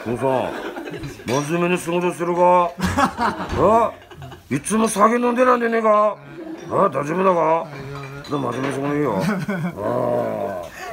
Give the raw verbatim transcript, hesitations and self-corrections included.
父さん、真面目に仕事してるか？あ、いつも酒飲んでなんでねえか？あ、大丈夫だか？真面目に仕事いいよ。ああ。